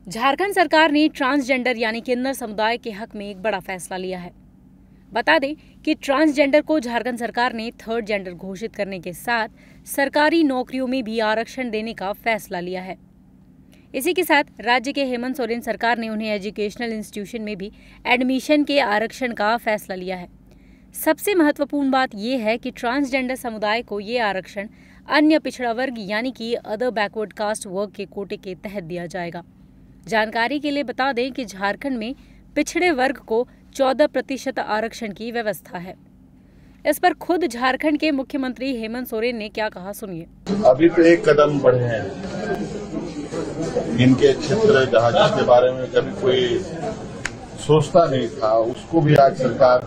झारखंड सरकार ने ट्रांसजेंडर यानी किन्नर समुदाय के हक में एक बड़ा फैसला लिया है। बता दें कि ट्रांसजेंडर को झारखंड सरकार ने थर्ड जेंडर घोषित करने के साथ सरकारी नौकरियों में भी आरक्षण देने का फैसला लिया है। इसी के साथ राज्य के हेमंत सोरेन सरकार ने उन्हें एजुकेशनल इंस्टीट्यूशन में भी एडमिशन के आरक्षण का फैसला लिया है। सबसे महत्वपूर्ण बात यह है कि ट्रांसजेंडर समुदाय को ये आरक्षण अन्य पिछड़ा वर्ग यानी कि अदर बैकवर्ड कास्ट वर्ग के कोटे के तहत दिया जाएगा। जानकारी के लिए बता दें कि झारखंड में पिछड़े वर्ग को 14% आरक्षण की व्यवस्था है। इस पर खुद झारखंड के मुख्यमंत्री हेमंत सोरेन ने क्या कहा, सुनिए। अभी तो एक कदम बढ़े हैं। इनके क्षेत्र जहाँ जिसके बारे में कभी कोई सोचता नहीं था, उसको भी आज सरकार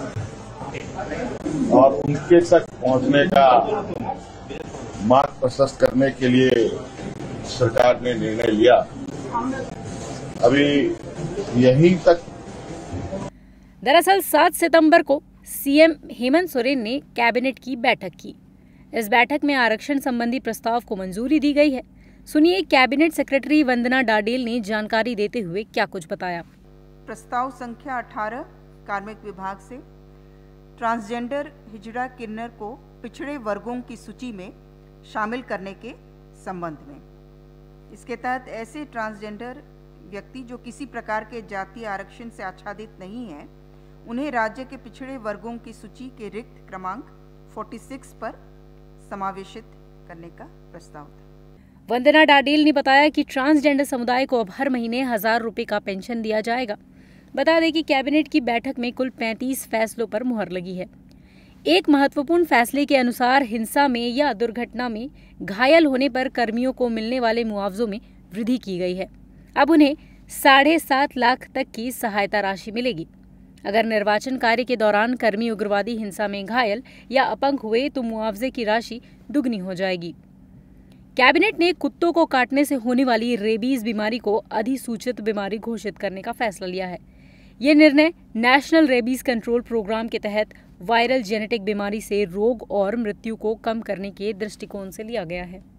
और उनके तक पहुंचने का मार्ग प्रशस्त करने के लिए सरकार ने निर्णय लिया। अभी यहीं तक दरअसल 7 सितंबर को सीएम हेमंत सोरेन ने कैबिनेट की बैठक की। इस बैठक में आरक्षण संबंधी प्रस्ताव को मंजूरी दी गई है। सुनिए कैबिनेट सेक्रेटरी वंदना डाडेल ने जानकारी देते हुए क्या कुछ बताया। प्रस्ताव संख्या 18 कार्मिक विभाग से ट्रांसजेंडर हिजड़ा किन्नर को पिछड़े वर्गों की सूची में शामिल करने के संबंध में। इसके तहत ऐसे ट्रांसजेंडर व्यक्ति जो किसी प्रकार के जातीय आरक्षण से आच्छादित नहीं है, उन्हें राज्य के पिछड़े वर्गों की सूची के रिक्त क्रमांक 46 पर समावेशित करने का प्रस्ताव था। वंदना डाडेल ने बताया कि ट्रांसजेंडर समुदाय को अब हर महीने 1000 रुपए का पेंशन दिया जाएगा। बता दें कि कैबिनेट की बैठक में कुल 35 फैसलों पर मुहर लगी है। एक महत्वपूर्ण फैसले के अनुसार हिंसा में या दुर्घटना में घायल होने पर कर्मियों को मिलने वाले मुआवजों में वृद्धि की गई है। अब उन्हें 7.5 लाख तक की सहायता राशि मिलेगी। अगर निर्वाचन कार्य के दौरान कर्मी उग्रवादी हिंसा में घायल या अपंग हुए तो मुआवजे की राशि दुगनी हो जाएगी। कैबिनेट ने कुत्तों को काटने से होने वाली रेबीज बीमारी को अधिसूचित बीमारी घोषित करने का फैसला लिया है। ये निर्णय नेशनल रेबीज कंट्रोल प्रोग्राम के तहत वायरल जेनेटिक बीमारी से रोग और मृत्यु को कम करने के दृष्टिकोण से लिया गया है।